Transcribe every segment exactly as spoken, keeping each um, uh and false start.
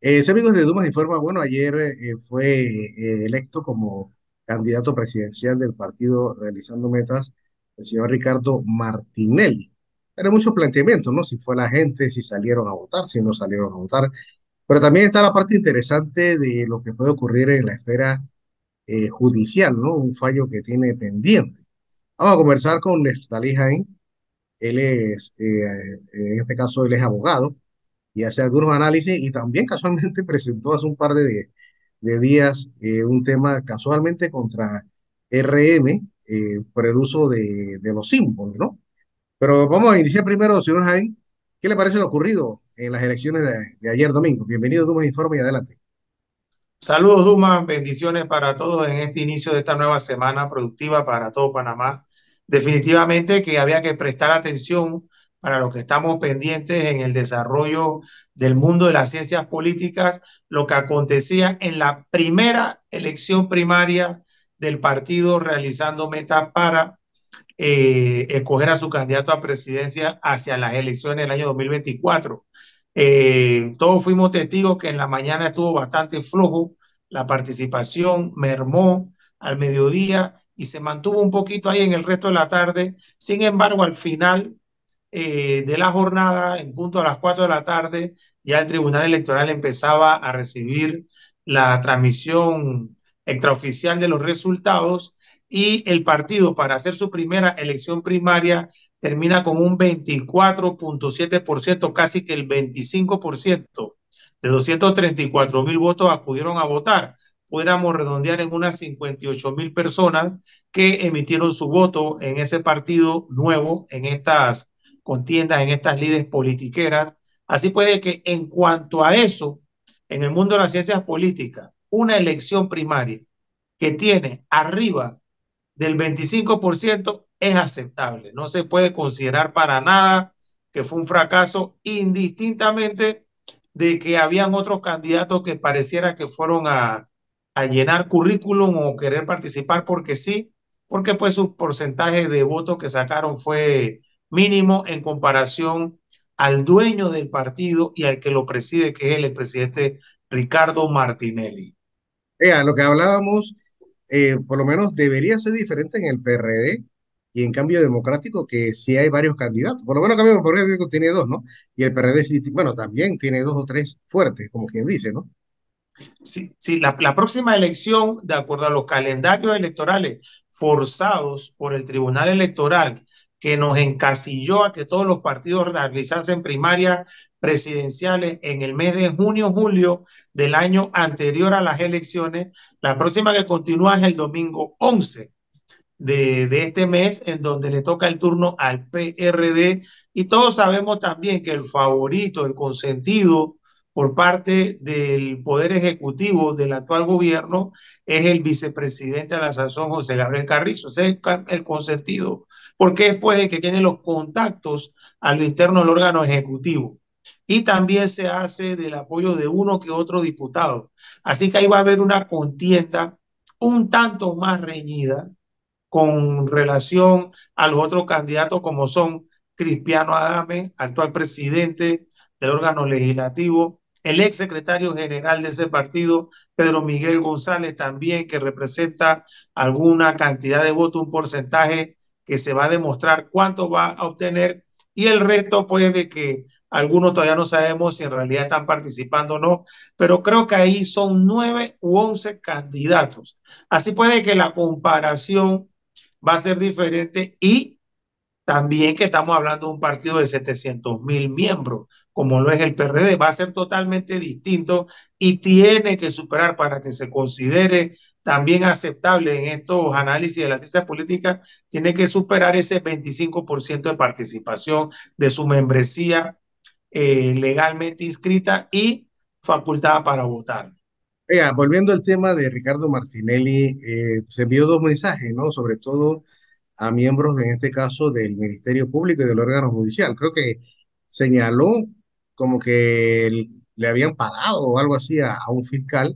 Eh, sí, amigos de Dumas Informa, bueno, ayer eh, fue eh, electo como candidato presidencial del partido Realizando Metas el señor Ricardo Martinelli. Era mucho planteamiento, ¿no? Si fue la gente, si salieron a votar, si no salieron a votar. Pero también está la parte interesante de lo que puede ocurrir en la esfera eh, judicial, ¿no? Un fallo que tiene pendiente. Vamos a conversar con Neftalí Jaén. Él es, eh, en este caso, él es abogado y hace algunos análisis y también casualmente presentó hace un par de, de días eh, un tema casualmente contra R M eh, por el uso de, de los símbolos, ¿no? Pero vamos a iniciar primero, señor Jaén. ¿Qué le parece lo ocurrido en las elecciones de, de ayer domingo? Bienvenido, Dumas Informe y adelante. Saludos, Duma. Bendiciones para todos en este inicio de esta nueva semana productiva para todo Panamá. Definitivamente que había que prestar atención para los que estamos pendientes en el desarrollo del mundo de las ciencias políticas, lo que acontecía en la primera elección primaria del partido realizando metas para eh, escoger a su candidato a presidencia hacia las elecciones del año dos mil veinticuatro. Eh, todos fuimos testigos que en la mañana estuvo bastante flojo, la participación mermó al mediodía y se mantuvo un poquito ahí en el resto de la tarde. Sin embargo, al final eh, de la jornada, en punto a las cuatro de la tarde, ya el Tribunal Electoral empezaba a recibir la transmisión extraoficial de los resultados y el partido para hacer su primera elección primaria termina con un veinticuatro punto siete por ciento, casi que el veinticinco por ciento de doscientos treinta y cuatro mil votos acudieron a votar. Pudiéramos redondear en unas cincuenta y ocho mil personas que emitieron su voto en ese partido nuevo, en estas contiendas, en estas lides politiqueras. Así puede que en cuanto a eso, en el mundo de las ciencias políticas, una elección primaria que tiene arriba del veinticinco por ciento es aceptable. No se puede considerar para nada que fue un fracaso, indistintamente de que habían otros candidatos que pareciera que fueron a, a llenar currículum o querer participar porque sí, porque pues su porcentaje de votos que sacaron fue mínimo en comparación al dueño del partido y al que lo preside, que es el expresidente Ricardo Martinelli. Vea, lo que hablábamos, eh, por lo menos debería ser diferente en el P R D y en Cambio Democrático, que sí hay varios candidatos. Por lo menos Cambio Democrático tiene dos, ¿no? Y el P R D sí, bueno, también tiene dos o tres fuertes, como quien dice, ¿no? Si, si la, la, próxima elección, de acuerdo a los calendarios electorales forzados por el Tribunal Electoral, que nos encasilló a que todos los partidos realizasen primarias presidenciales en el mes de junio, julio del año anterior a las elecciones, la próxima que continúa es el domingo once de, de este mes, en donde le toca el turno al P R D, y todos sabemos también que el favorito, el consentido por parte del Poder Ejecutivo del actual gobierno es el vicepresidente de la sazón, José Gabriel Carrizo. Ese es el, el consentido, porque es pues el que tiene los contactos a lo interno del órgano ejecutivo. Y también se hace del apoyo de uno que otro diputado. Así que ahí va a haber una contienda un tanto más reñida con relación a los otros candidatos como son Cristiano Adame, actual presidente del órgano legislativo, el ex secretario general de ese partido, Pedro Miguel González, también, que representa alguna cantidad de votos, un porcentaje que se va a demostrar cuánto va a obtener, y el resto, pues, de que algunos todavía no sabemos si en realidad están participando o no, pero creo que ahí son nueve u once candidatos. Así puede que la comparación va a ser diferente, y también que estamos hablando de un partido de setecientos mil miembros, como lo es el P R D, va a ser totalmente distinto y tiene que superar para que se considere también aceptable en estos análisis de la ciencia política, tiene que superar ese veinticinco por ciento de participación de su membresía eh, legalmente inscrita y facultada para votar. Vea, volviendo al tema de Ricardo Martinelli, eh, se envió dos mensajes, ¿no? Sobre todo a miembros, en este caso, del Ministerio Público y del órgano judicial. Creo que señaló como que le habían pagado o algo así a, a un fiscal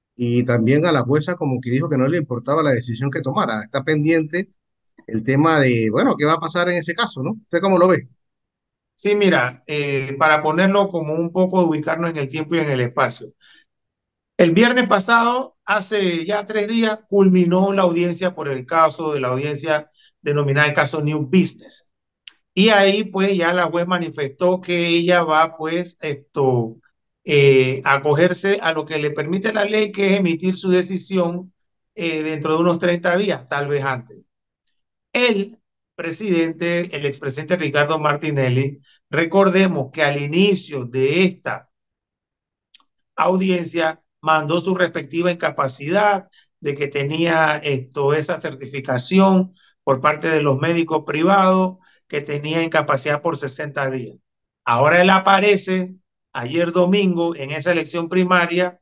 y también a la jueza como que dijo que no le importaba la decisión que tomara. Está pendiente el tema de, bueno, ¿qué va a pasar en ese caso, no? ¿Usted cómo lo ve? Sí, mira, eh, para ponerlo como un poco, ubicarnos en el tiempo y en el espacio. El viernes pasado, hace ya tres días, culminó la audiencia por el caso de la audiencia denominada el caso New Business. Y ahí pues ya la juez manifestó que ella va pues esto eh, a acogerse a lo que le permite la ley, que es emitir su decisión eh, dentro de unos treinta días, tal vez antes. El presidente, el expresidente Ricardo Martinelli, recordemos que al inicio de esta audiencia mandó su respectiva incapacidad de que tenía esto, esa certificación por parte de los médicos privados, que tenía incapacidad por sesenta días. Ahora él aparece ayer domingo en esa elección primaria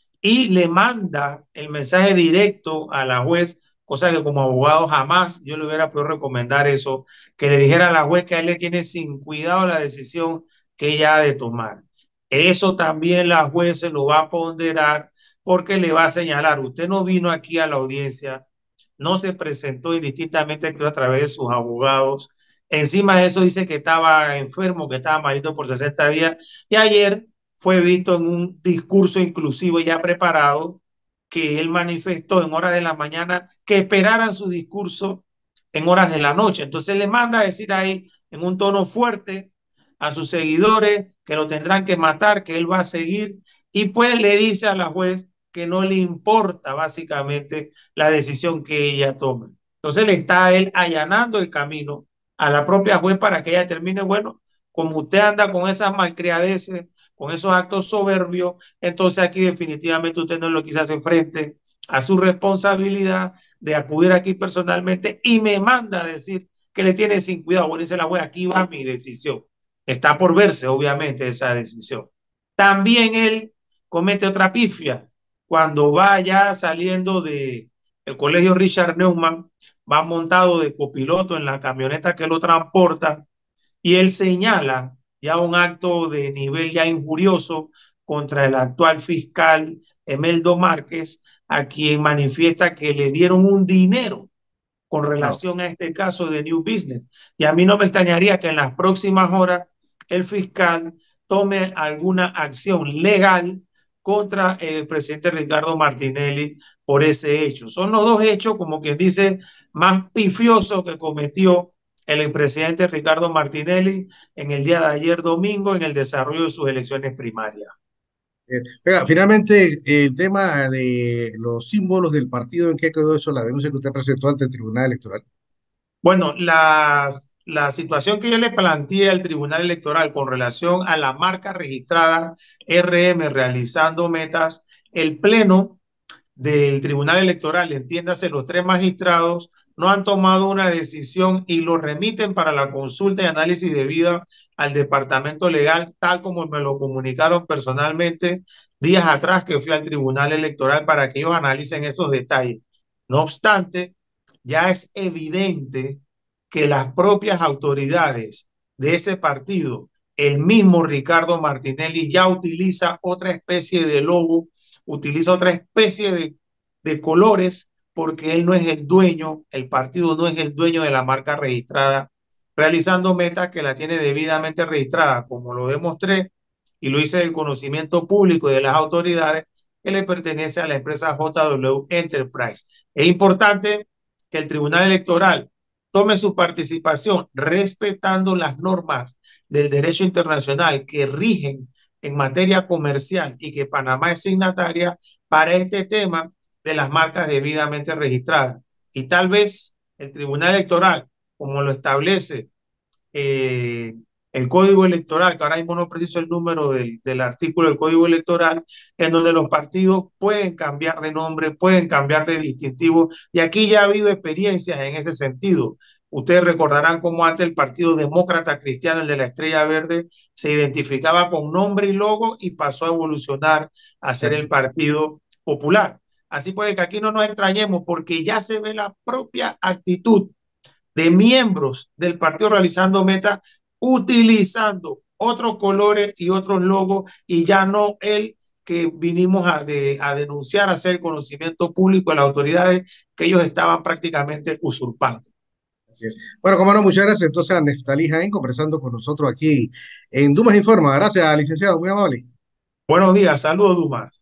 y le manda el mensaje directo a la juez, cosa que como abogado jamás yo le hubiera podido recomendar eso, que le dijera a la juez que a él le tiene sin cuidado la decisión que ella ha de tomar. Eso también la juez se lo va a ponderar, porque le va a señalar: usted no vino aquí a la audiencia, no se presentó indistintamente a través de sus abogados. Encima de eso dice que estaba enfermo, que estaba malito por sesenta días. Y ayer fue visto en un discurso inclusivo ya preparado, que él manifestó en horas de la mañana que esperaran su discurso en horas de la noche. Entonces le manda a decir ahí en un tono fuerte a sus seguidores que lo tendrán que matar, que él va a seguir, y pues le dice a la juez que no le importa básicamente la decisión que ella tome. Entonces le está a él allanando el camino a la propia juez para que ella termine: bueno, como usted anda con esas malcriadeces, con esos actos soberbios, entonces aquí definitivamente usted no lo quiso hacer frente a su responsabilidad de acudir aquí personalmente, y me manda a decir que le tiene sin cuidado. Bueno, dice la juez: aquí va mi decisión. Está por verse, obviamente, esa decisión. También él comete otra pifia cuando va ya saliendo de el colegio Richard Neumann, va montado de copiloto en la camioneta que lo transporta, y él señala ya un acto de nivel ya injurioso contra el actual fiscal Emeldo Márquez, a quien manifiesta que le dieron un dinero con No. relación a este caso de New Business. Y a mí no me extrañaría que en las próximas horas el fiscal tome alguna acción legal contra el presidente Ricardo Martinelli por ese hecho. Son los dos hechos, como quien dice, más pifiosos que cometió el expresidente Ricardo Martinelli en el día de ayer domingo, en el desarrollo de sus elecciones primarias. Eh, venga, finalmente, el tema de los símbolos del partido, ¿en qué quedó eso? La denuncia que usted presentó ante el Tribunal Electoral. Bueno, la, la situación que yo le planteé al Tribunal Electoral con relación a la marca registrada R M realizando metas, el Pleno del Tribunal Electoral, entiéndase, los tres magistrados, no han tomado una decisión y lo remiten para la consulta y análisis debida al Departamento Legal, tal como me lo comunicaron personalmente días atrás que fui al Tribunal Electoral para que ellos analicen esos detalles. No obstante, ya es evidente que las propias autoridades de ese partido, el mismo Ricardo Martinelli, ya utiliza otra especie de logo, utiliza otra especie de, de colores, porque él no es el dueño, el partido no es el dueño de la marca registrada, realizando metas, que la tiene debidamente registrada, como lo demostré y lo hice del conocimiento público y de las autoridades, que le pertenece a la empresa J W Enterprise. Es importante que el Tribunal Electoral tome su participación respetando las normas del derecho internacional que rigen en materia comercial, y que Panamá es signataria para este tema de las marcas debidamente registradas. Y tal vez el Tribunal Electoral, como lo establece eh, el Código Electoral, que ahora mismo no preciso el número del, del artículo del Código Electoral, en donde los partidos pueden cambiar de nombre, pueden cambiar de distintivo, y aquí ya ha habido experiencias en ese sentido. Ustedes recordarán cómo antes el Partido Demócrata Cristiano, el de la Estrella Verde, se identificaba con nombre y logo y pasó a evolucionar a ser el Exacto. Partido Popular. Así puede que aquí no nos extrañemos, porque ya se ve la propia actitud de miembros del partido realizando metas, utilizando otros colores y otros logos, y ya no el que vinimos a, de, a denunciar, a hacer conocimiento público a las autoridades, que ellos estaban prácticamente usurpando. Así es. Bueno, como no, muchas gracias entonces a Neftalí Jaén conversando con nosotros aquí en Dumas Informa. Gracias, licenciado, muy amable. Buenos días, saludos, Dumas.